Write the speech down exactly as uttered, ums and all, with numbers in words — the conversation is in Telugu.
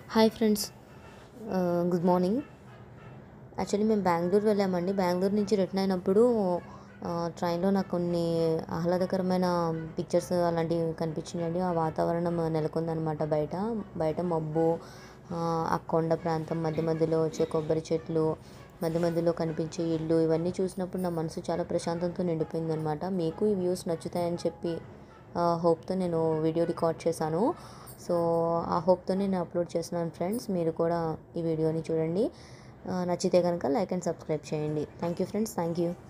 Hi friends, good morning. Actually మేము బెంగళూరు వెళ్ళామండి. బెంగళూరు నుంచి రిటర్న్ అయినప్పుడు ట్రైన్లో నాకు కొన్ని ఆహ్లాదకరమైన పిక్చర్స్ అలాంటివి కనిపించినాయండి. ఆ వాతావరణం నెలకొందనమాట. బయట బయట మబ్బు, ఆ కొండ ప్రాంతం, మధ్య మధ్యలో వచ్చే కొబ్బరి చెట్లు, మధ్య మధ్యలో కనిపించే ఇల్లు, ఇవన్నీ చూసినప్పుడు నా మనసు చాలా ప్రశాంతంతో నిండిపోయిందనమాట. మీకు ఈ వ్యూస్ నచ్చుతాయని చెప్పి హోప్తో నేను వీడియో రికార్డ్ చేశాను. సో ఆ హోప్తో నేను అప్లోడ్ చేస్తున్నాను ఫ్రెండ్స్. మీరు కూడా ఈ వీడియోని చూడండి. నచ్చితే కనుక లైక్ అండ్ సబ్స్క్రైబ్ చేయండి. Thank you friends, thank you.